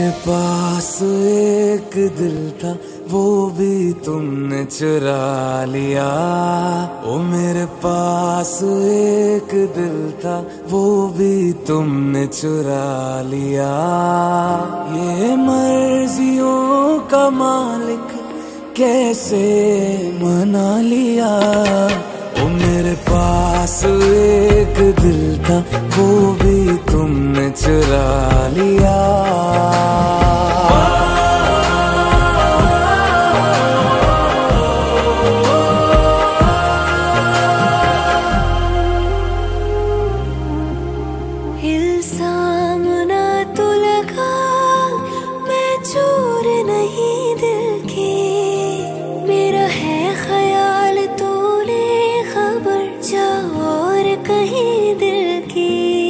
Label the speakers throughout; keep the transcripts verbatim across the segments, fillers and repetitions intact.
Speaker 1: मेरे पास एक दिल था वो भी तुमने चुरा लिया। ओ मेरे पास एक दिल था वो भी तुमने चुरा लिया। ये मर्जियों का मालिक कैसे मना लिया। ओ मेरे पास एक दिल था वो भी तुमने चुरा लिया।
Speaker 2: इल्जाम ना तो लगा, मैं चोर नहीं दिल की। मेरा है ख्याल तूने खबर जा और कहीं दिल की।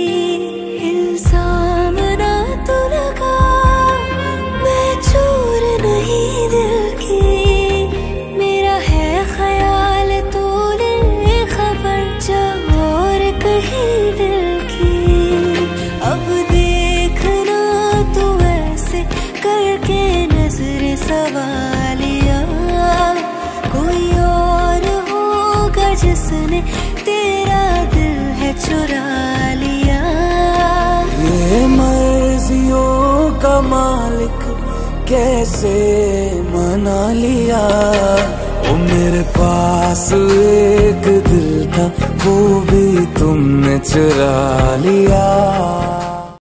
Speaker 2: इल्जाम ना तो लगा, मैं चोर नहीं दिल की। मेरा है ख्याल तूने खबर जा और कहीं दिल की। अब देखना तू ऐसे करके नजर सवालिया, कोई और होगा जिसने तेरा दिल है चुरा लिया।
Speaker 1: ये मर्जियों का मालिक कैसे मना लिया। ओ मेरे पास एक दिल था वो भी तुमने चुरा लिया।